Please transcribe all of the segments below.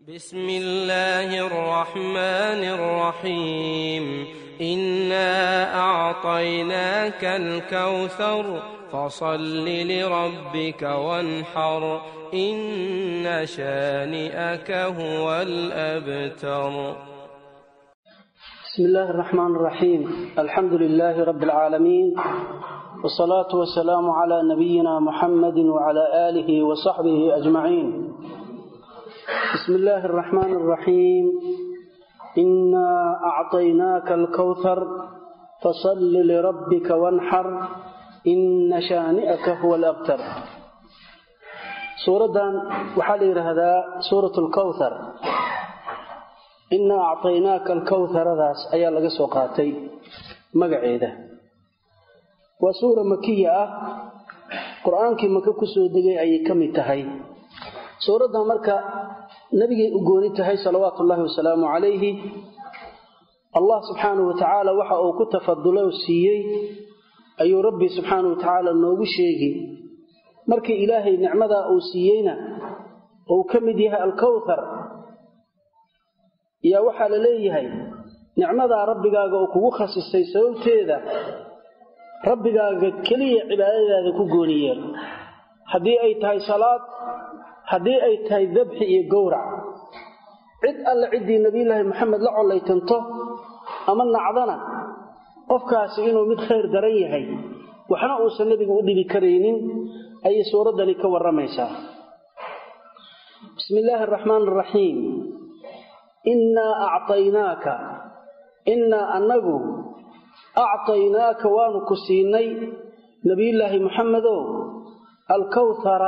بسم الله الرحمن الرحيم إنا أعطيناك الكوثر فصل لربك وانحر إن شانئك هو الأبتر. بسم الله الرحمن الرحيم الحمد لله رب العالمين والصلاة والسلام على نبينا محمد وعلى آله وصحبه أجمعين. بسم الله الرحمن الرحيم إنا أعطيناك الكوثر فصل لربك وانحر إن شانئك هو الأبتر. سورة وحالي هذا سورة الكوثر. إنا أعطيناك الكوثر ذاس أيها لغا سوقاتي مقعيدة وسورة مكية قرآن كي مكة كسودة أي كمتهي سورة مركة نبي أقونتهي صلوات الله وسلام عليه الله سبحانه وتعالى وحا أو كتفضله السيئي أي ربي سبحانه وتعالى النوغو شيئي مركة إلهي نعمة أو سيئينا أو كمديها الكوثر يا waxa la leeyahay nicmada rabbigaaga oo kugu khasisay sababteeda rabbigaaga kaliya cibaadadaada ku gooniyeen hadii ay tahay salaad hadii ay tahay dhabx iyo gowrac cid alla cidii nabiyilaahi maxamed la colaytanto ama nacdana qofkaasi inuu mid khayr daran yahay waxna uu sanadiga u dhibi kareynin ay suuradani ka waramaysaa. bismillaahir rahmaanir rahiim إنا أعطيناك إنا أنغو أعطيناك وانكسيني نبي الله محمد الكوثر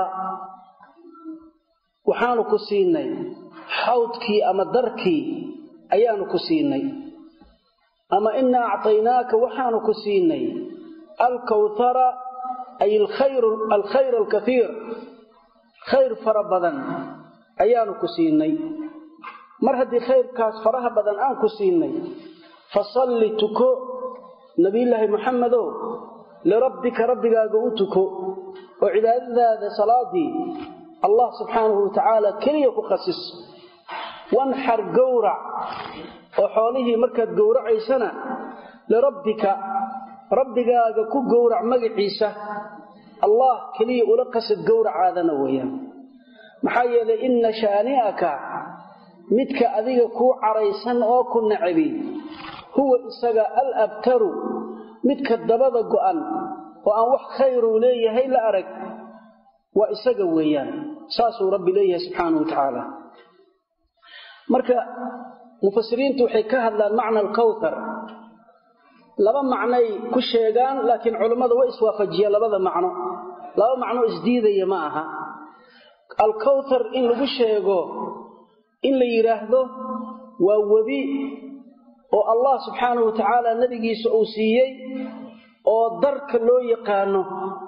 وحانكسيني حوضكي أما دركي أيانكسيني أما إنا أعطيناك وحانكسيني الكوثر أي الخير الكثير خير فربضا أيانكسيني mar hadii khayrkaas faraha badan aan ku siinay fasalli tuko nabiyilaahi maxamedo li rabbika rabbigaaga u tuko oo cibaadadaada salaadii allah subhanahu wa ta'ala kaliya ku khasis wanhar gawra oo xoolihii markaad gowracaysana li rabbika rabbigaaga ku gowrac magaciisa allah kaliya ula qasid gowracaadana weeyaan maxaa yeelay inna shaani'aka midka adiga ku caraysan oo ku nacibi huwa isaga al-abtaru midka dabada go'an oo aan wax khayr u leeyahay la arag waa isaga weeyaan saasuu rabbi leeyahay subhanahu wa ta'ala. marka mufassiriintu waxay ka hadlaan macna al-kawthar laba macnay ku sheegaan laakiin culimadu way iswaafajiyaan labada macno isdiidaya ma aha. al-kawthar in lagu sheego in la yiraahdo waa wabi oo Allah subhanahu wa ta'ala nabigiisa uu siiyay oo darka loo yaqaano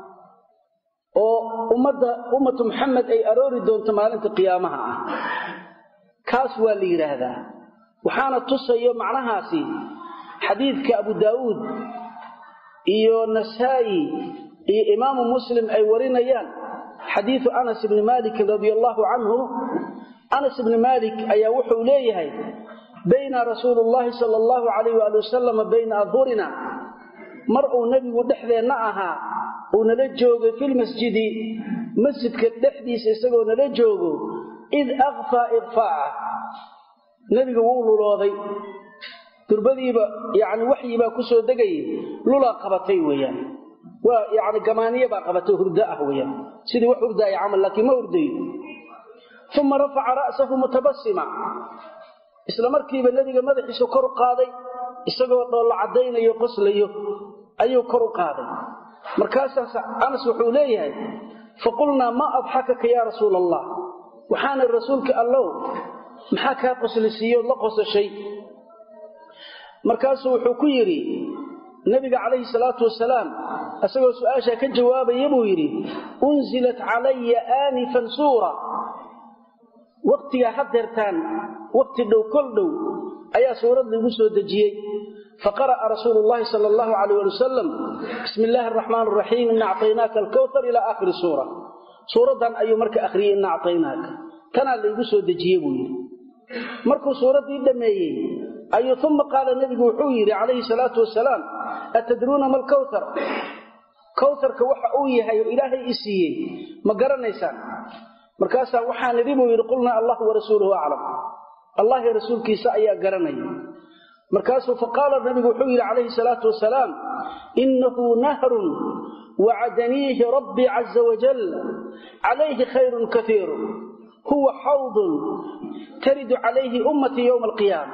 oo ummatu Muhammad ay aroori doonto maalinta qiyaamaha ah kaas waa la yiraahdaa waxaana tusayo macnahaasi xadiidka Abu Daawud iyo Nasaa'i iyo Imam Muslim ay warinayaan xadiisu Anas ibn Malik radiyallahu anhu أنس بن مالك أي وحو ليه بين رسول الله صلى الله عليه وآله وسلم بين أظهرنا مرء نبي ودحذي نعها ونلجوغ في المسجد مسجد كالدحديس يساقو نلجوغ إذ أغفى إغفاء نبي قولوا لوضي تربذي يعني وحي با كسو دقي لولا قبطي ويا ويعني كمانية با قبطي هرداء ويا سيدي وحرداء عمل لكي ما هردي ثم رفع رأسه متبسما isla markiiba nabiga madaxiisa kor u qaaday isagoo dhool cadeynayo qoslayo ayuu kor u qaaday markaas Anas wuxuu leeyahay faqulna ma adhakaka ya rasuulallah waxaana rasuulka Allah maxaa ka qoslisiyo la qosashay markaas wuxuu ku yiri nabiga kaleey salaatu wasalaam asagoo su'aasha ka jawaabay buu yiri unzilat alayya anifan sura waqtiga hadeertaan waqti dhow kol dhow ayaa suurad lagu soo dajiyay faqara rasuulullaahi sallallahu alayhi wa sallam bismillaahir rahmaanir rahiim inna a'taynaaka al-kawthar ila aakhir suura suuradan ayuu marka akhriyay inna a'taynaaka kana lagu soo dajiyay buu yiri markuu suuradii dhameeyay ayuu thumma qaala nabigu wuxuu yiri calayhi salaatu wasalaam atadruuna mal kawthar kawtharka waxa uu yahay ilaahay isiiyay ma garanaysaan markaas waxaan nadiibu yiri qulna allah wa rasuuluhu a'lam allah iyo rasuulkiisa ayaa garanay markaas faqala nabigu wuxuu yiri calayhi salaatu wasalaam innahu nahrun wa'adanihi rabbi azza wa jalla alayhi khayrun kathir huwa hawdun ترد عليه أمتي يوم القيامة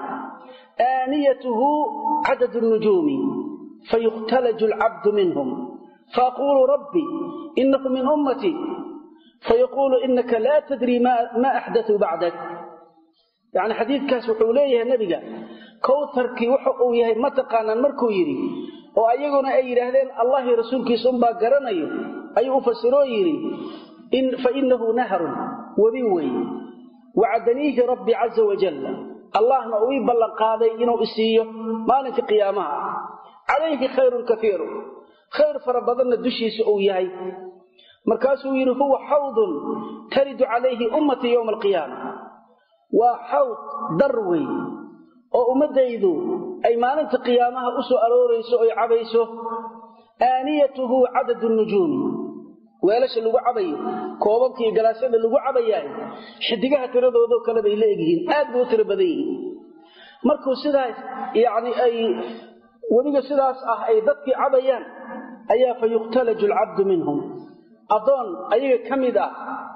آنيته عدد النجوم فيختلج العبد منهم فأقول ربي إنه من أمتي فيقول إنك لا تدري ما أحدث بعدك يعني حديث كاس وحوليه النبي كوثرك وحقويه متقانا مركو يري وأيقنا أي رهلين الله رسولك سنبا قرني أي أفسروا يري فإنه نهر وبيوي وعدنيه ربي عز وجل الله نوي بلقاده انه اسيو مالك قيامها عليه خير كثير خير فربضنا دشيس او يحي markaasuu yiri huwa hawd tarid alayhi ummati yawm alqiyamah wa hawd darwi oo ummadaydu ay maalinta qiyaamaha u soo aroorayso oo cabayso aaniyatuhu adad an-nujum weelasha lagu cabayo koobabkii galaasada lagu cabayay xidigaha tiradooda kala bay leeyihiin aad buu tiro badan yihiin markuu sidaas yaani ay wadiga sidaas ah ay dadkii cabayaan ayaa fayuqtalaju al-abd minhum adoon ayaga kamida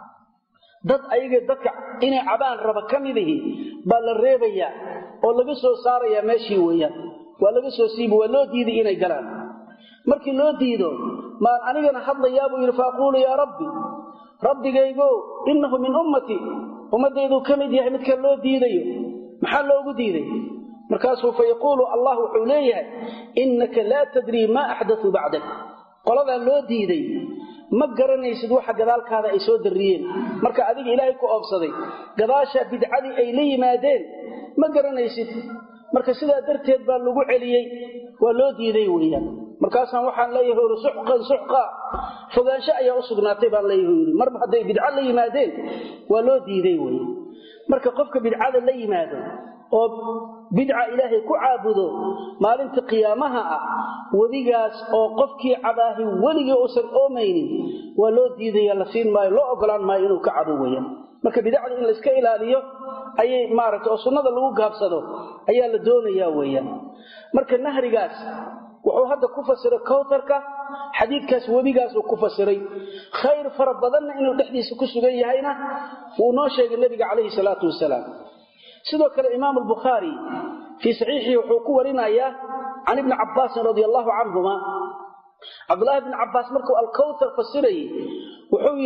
dad ayaga dadka inay cabaan raba kamidihi bal la reebaya oo laga soo saaraya meeshii weeyaan waa laga soo siibo waa loo diiday inay galaan markii loo diido ما أنا hadlayaa buu yiri faaqulu ya rabbi rabbigaygo innahu min ummati ummadaydu kamid yahay midka loo diidayo maxaa loogu diiday markaas uu fayqulu allah wuxuu leeyahay innaka la tadri ma ahdathu ba'dak qolada loo diiday ma garanaysid waxa gadaalkaada ay soo dariyeen marka adiga ilaahay ku oobsaday gadaasha bidcadi ay la yimaadeen ma garanaysid marka sidaa darteed baa lagu celiyay waa loo diiday weeyaan markaasaan waxaan leeyahay suxqa fogaansho ayaa u sugnaatay baan leeyahay marba haday bidca la yimaadeen waa loo diiday weey marka qofka bidcada la yimaado oo bidca ilaahay ku caabudo maalinta qiyaamaha ah wadigaas oo qofkii cabaahi waliga uusan oomaynin waa loo diiday la siin maayo loo ogolaan maayo inuu ka cabo weeyaan marka bidcada in la iska ilaaliyo ayay maaragtay oo sunnada lagu gaabsado ayaa la doonayaa weeyaan marka nahrigaas wuxuu hadda ku fasiray kawtarka xadiidkaas wabigaas uu ku fasiray khayr farabadan inuu dhaxdiisa ku sugan yahayna uu noo sheegay nabiga kaleey salaatu wasalaam sidoo kale imaam al-bukhari fi sahihi wuxuu ku warinayaa an ibn abbas radiyallahu anhuma abdullah ibn abbas markuu al-kawthar fasiray wuxuu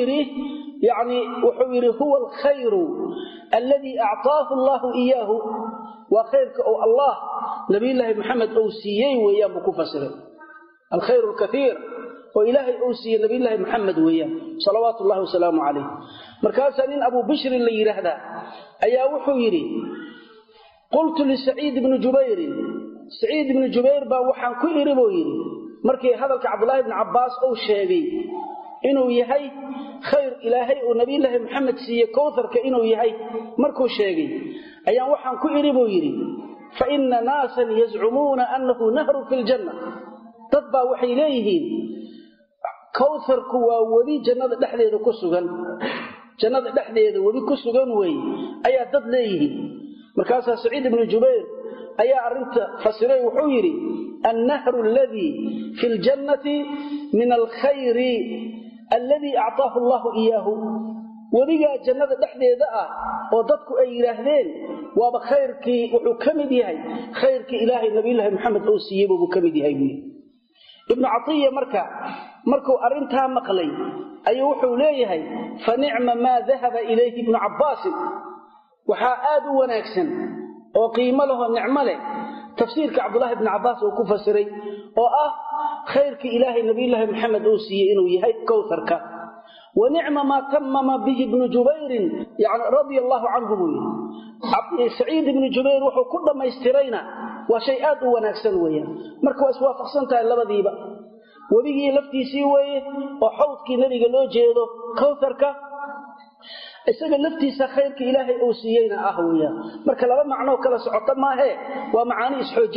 yiri huwa al-khayr alladhi a'taahu Allah iyyahu wa khayrka oo Allah nabi Allah Muhammad oo siiyay weeyaan ku fasiray al-khayr al-kathir oo ilaahay oo siiyay nabi Allah Muhammad weeyaan sallallahu alayhi wa sallam alayhi markaas in Abu Bishr la yiraahdaa ayaa wuxuu yiri qultu li Sa'id ibn Jubayr ba waxaan ku iribo yiri markii hadalka Abdullah ibn Abbas oo sheegay inuu yahay khayr ilaahay oo nabi Allah Muhammad siiyay kawtharka inuu yahay markuu sheegay ayaan waxaan ku iribo yiri fa inna naasan yaz'umuna annahu nahrun fil janna tadba waxay leeyihiin kawtharku waa wadi jannada dhaxdeeda ku sugan jannada dhaxdeeda wadi ku sugan way ayaa dad leeyihiin markaas Sa'id ibn Jubayr ayaa arinta fasiray wuxuu yiri an-nahru alladhi fil jannati min al-khayr alladhi a'taahu Allah iyyahu wadiga jannada dhaxdeeda ah oo dadku ay yiraahdeen waaba khayrkii wuxuu kamid yahay khayrkii ilaahay nabi Allah Muhammad oo siiyay buu kamid yahay ibn Atiyya markuu arinta maqlay ayuu wuxuu leeyahay fa ni'ma ma dhahaba ilayhi ibn Abbas waxa aad u wanaagsan oo qiimo leh nicmo leh tafsiirka Abdullah ibn Abbas oo ku fasiray oo ah khayrkii ilaahay nabi Allah Muhammad oo siiyay inuu yahay kawtharka wa ni'ma ma tamama bihi ibn Jubayr yani radiyallahu anhu Sa'id ibn Jubayr wuxuu ku dhameystirayna waa shay aad u wanaagsan weeyaan marka waa iswaafaqsan tahay labadiiba wabigii laftiisii weeye oo xawdkii nabiga loo jeedo kawtharka isaga laftiisa khayrka ilaahay uu siiyeyna ah weeyaan marka laba macno kala socota ma aha waa macaani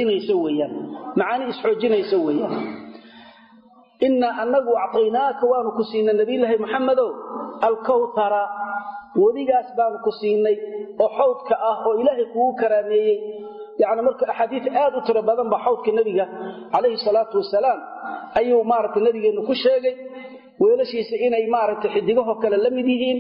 isxoojinaysa weeyaan inna annagu a'taynaaka wa nukusina nabiyullaahi muhammadow al-kawthara wadigaas baan ku siinay oo xawdka ah oo ilaahay kugu karaameeyay yaani marka ahadiith aad u tiro badan ba xawdka nabiga kaleey salaatu wasalaam ayuu maartay nabigeenu ku sheegay weelashiisa inay maartay xidigaho kale la mid yihiin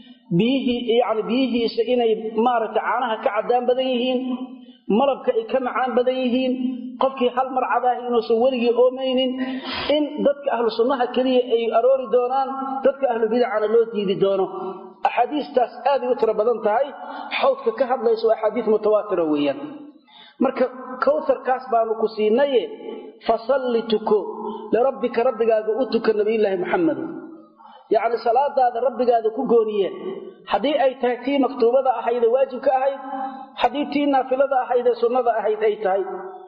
biyihiisa inay maartay caanaha ka cadaan badan yihiin malabka ay ka macaan badan yihiin qofkii hal mar cadaa inuu soo warigi oomaynin in dadka ahlu sunnaha kaliya ay aroori doonaan dadka ahlu bid'ah loo diidi doono ahadiistaas aad u tiro badan tahay xawdka ka hadlayso ahadiith mutawaatira weeyaan marka kawtharkaas baanu ku siinay fasallituku lirabbika rabbigaaga u tukan nabiyullaahi muhammad yaani salaadaada rabbigaaga ku gooniyeen hadii ay tahay tii maktuubada ahayd waajibka ahayd hadii tii naafilada ahayd sunnada ahayd ay tahay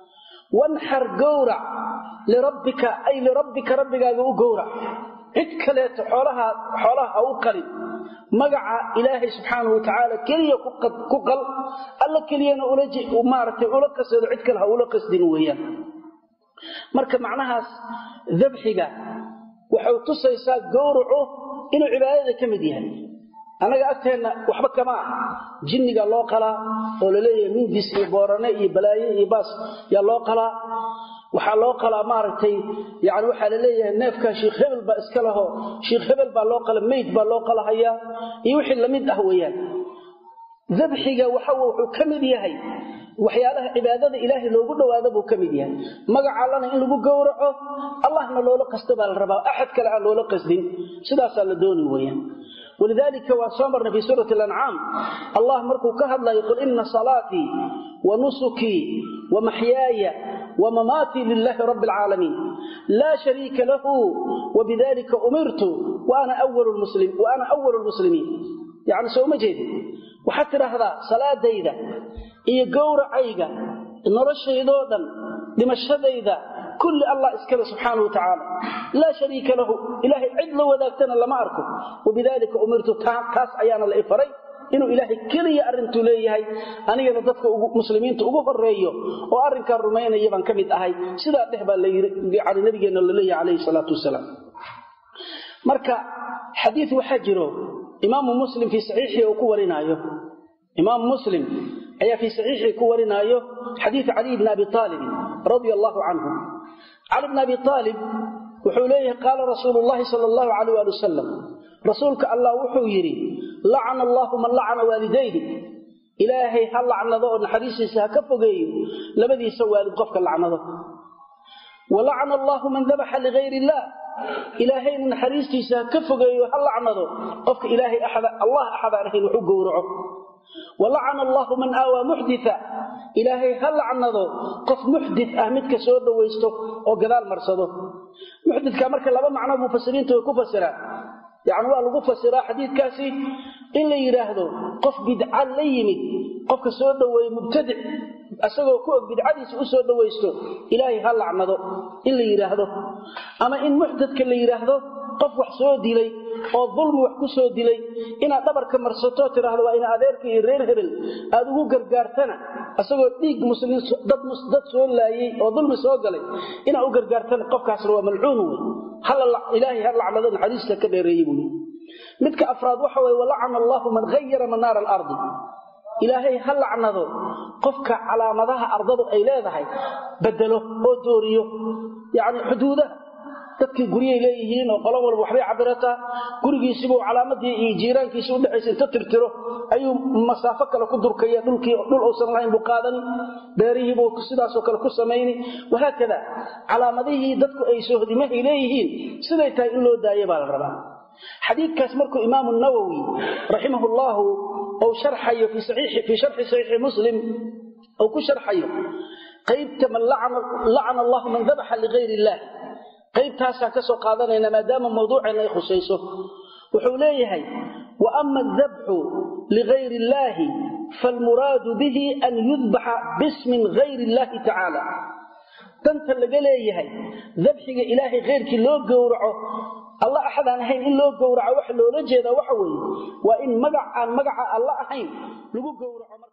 wanhar gawra lirabbika ay lirabbika rabbigaaga u gawra cid kale xoolaha u qalin magaca ilaahay subhanahu wa ta'ala kaliya ku qal alla kaliyana ula qasado cid kale ha ula qasdin weeyaan marka macnahaas dhabxiga wuxuu tusaysaa gowracu inuu cibaadada ka mid yahay anaga agteena waxba kama jinniga loo qala oo la leeyahay mindis iyo boorane iyo balaaye iyo baas ya loo qala waxa loo qala maartay yaani waxa la leeyahay neefka sheekh hebel ba iska laho sheekh hebel ba loo qala meyd ba loo qala haya iyo wixii la mid ah weeyaan dhabxiga wuxuu ka mid yahay waxyaalaha cibaadada ilaahay loogu dhawaado buu ka mid yahay magaca Allahna in lagu gowraco Allahna loola qasto baa la rabaa ahad kale aan loola qasdin sidaas la dooni weeyaan ولذلك وصامرنا في سورة الأنعام الله مركو كهد لا يقول إن صلاتي ونسكي ومحياي ومماتي لله رب العالمين لا شريك له وبذلك أمرت وأنا أول المسلمين يعني سوى مجيد وحتى هذا صلاة ديدة إيه قور عيقة نرش يدودا لمشهد إذا كل الله اسكبه سبحانه وتعالى لا شريك له إلهي عدل وذاكتنا لما أركب وبذلك أمرت كاس أيانا الإفري إنه إلهي كلي أرنت ليه أنا يضدك مسلمين تقوف الرئيو وأرنك الرمين يبان كميت أهي سيدا تحبا على نبينا اللي عليه الصلاة والسلام مركا حديث وحجره إمام مسلم في صحيحه وكورنايه إمام مسلم أي في صحيحه كورنايه حديث علي بن أبي طالب رضي الله عنه علي بن أبي طالب وحوليه قال رسول الله صلى الله عليه وسلم رسولك الله وحويري لعن الله من لعن والديه إلهي هل لعن ذو حديثي سهكفقه لبدي سوى لقفك اللعنة ولعن الله من ذبح لغير الله إلهي من حديثي سهكفقه هل لعن ذو قفك إلهي الله أحد عليه وحقه ورعه ولعن الله من آوى محدثا إلهي هل عنده قف محدث أهمدك سود ويستو أو قذال مرصده محدث كامرك لابا معنى مفسرين توقف يعني هو المفسر حديث كاسي إلا يراهدو قف بدعا ليمد قف سود ومبتدع أسوأ كوك بدعاديس أسود ويستو إلهي هل عنده إلا يراهدو أما إن محدث كاللي يراهدو قف وحسود ديلي oo dulmi wax ku soo dilay ina dabarka marsato tiraahdo waa ina adeerkii reer hebel aad ugu gargaartana asagoo dhiig muslimiin dad soo laayay oo dulmi soo galay ina u gargaartana qofkaas waa malcuun hal ilaahi hal lacnada xadiiska ka dheereeyay buu midka afraad waxa way wala'ana allah man ghayyara manar al-ard ilaahi hal lacnado qofka calaamadaha ardadu ay leedahay bedelo oo dooriyo yaani xuduudaha dadkii guriyay leeyihiin oo qolo walba waxbay cabirata gurigiisiba calaamadii iyo jiiraankiisa u dhaxaysan inta tirtiro ayuu masaafo kale ku durkaya dhul uusan lahayn buu qaadani beerihi buu sidaas oo kale ku sameeyay waxa kada calaamadihii dadku ay soo hadimahay leeyihiin siday tahay in loo daayo baa la rabaa xadiidkaas markuu imaam an-nawawi rahimahullah oo sharxayo fi sharh sahih muslim oo ku sharxayo qaybta man la'ana allah man dhabaha li ghayri allah qaybtaas ka soo qaadanayna maadaama mawduucana ay khusayso wuxuu leeyahay wa amma adh-dhabhu li ghayri allah fal murad bihi an yudbaha bismi ghayri allah ta'ala danta laga leeyahay dhabxiga ilaahi gheyrkii loo gowraco الله أحد عن هين إن لو قورع وحلو لجيدا وحوي وإن مقع عن مقع الله أحين لقو قورع